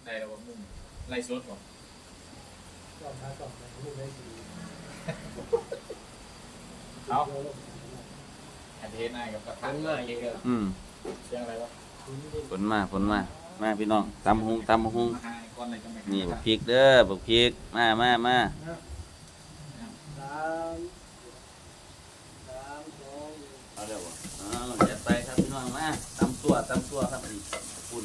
ได้แล้วว่ามุ่งไล่สดก่อนสอบมาสอบมุ่งได้ดีเอาอันเทสนายกับกระทันมากเยอะเสียงอะไรวะฝนมาพี่น้องตำหุงนี่บักพริกเด้อบักพริกมาเอาเดี๋ยวจัดไปครับพี่น้องมาตำตัวครับนี่ปุ่น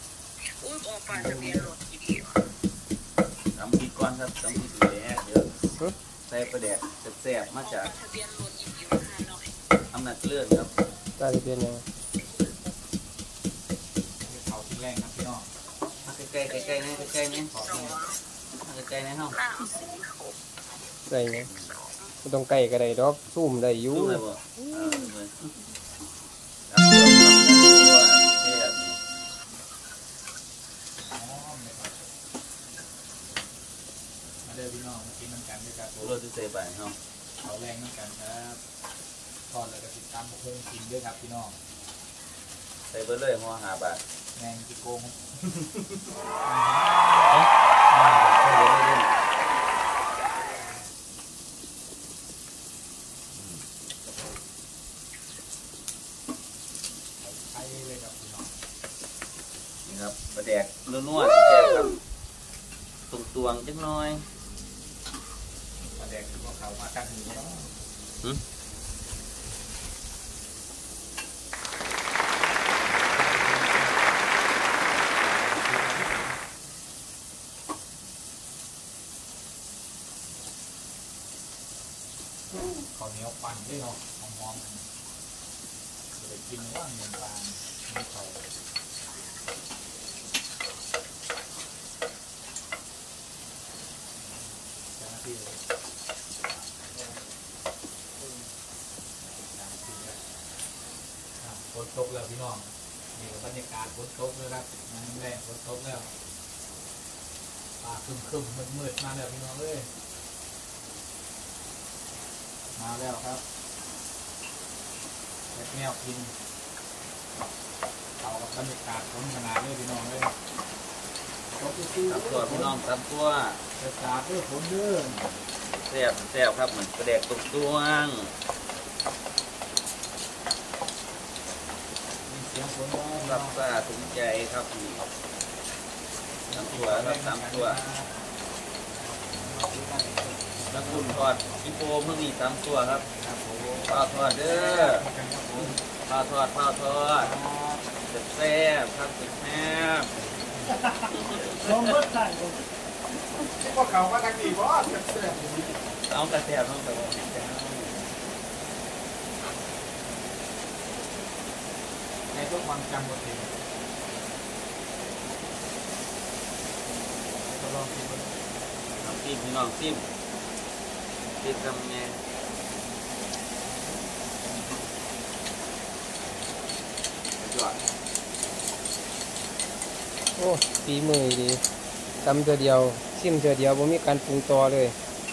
ตำพริกก่อนครับตำพริกแหล่เดี๋ยวใส่ปลาแดกแซ่บๆมาจากอำนาจเลื่อนครับตาจะเป็นยังเขาที่แรงครับพี่น้องใกล้นี่ใกล้ในห้องใส่เนี่ยไม่ต้องไก่ก็ได้ดอกซุ่มได้ยุ่มาเดินพี่น้องมากินน้ำกันด้วยครับเราจะเตะไปห้องเขาแรงน้ำกันครับทอดแล้วก็ติดตามพงกินด้วยครับพี่น้องใส่เบอร์เลยหัวหาบาทแมงกิโกงใช่เลยครับพี่น้องนี่ครับปลาแดกนัวๆแซ่บครับตวงจังน้อยปลาแดกคือพวกเขามาตั้งอยู่แล้วข้าวเหนียวปั่นด้วยเนาะหอมๆเลยกินว่างเงินปานไม่เขาเจ้าหน้าที่ฝนตกแล้วพี่น้องนี่บรรยากาศฝนตกเลยครับน้ำแรงฝนตกแล้วป่าครึมมืดมาแล้วพี่น้องเลยมาแล้วครับแนวกินเต่ากับบรรยากาศฝนขนาดเลยพี่น้องเลยตำตัวพี่น้องตำตัวบรรยากาศด้วยฝนเด้อแซ่บครับเหมือนปลาแดกตวงเสียงฝนรับซาถึงใจครับนี่ตำตัวครับตำตัวแล้วคุณทอดกิโปเมื่อนี้ตำตัวครับข้าวทอดเด้อข้าวทอดแซ่บครับแซ่บลมเบิดใส่พวกเขามาทางนี้บ่แซ่บเอากระแซ่บน้องแต่ว่าในทุกความจำบทเพลงลองกินซิมพี่น้องซิมทำไงโอ้ฝีมือดีตำตัวเดียวชิมตัวเดียวบ่มีการปรุงต่อเลย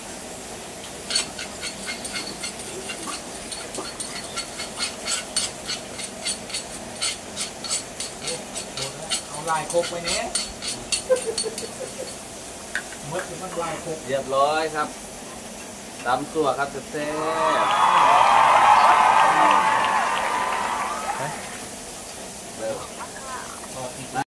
เอาลายโคกไปเนี้ยมัดเป็นมัดลายโคกเรียบร้อยครับตำตัวครับแซ่บ